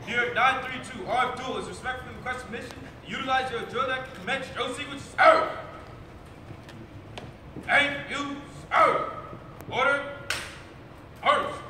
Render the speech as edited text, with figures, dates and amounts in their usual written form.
Here, 932, RF Duel is respectfully requesting permission to utilize your Jrotc to commence Jrotc sequence, sir. Thank you, sir. Order, first.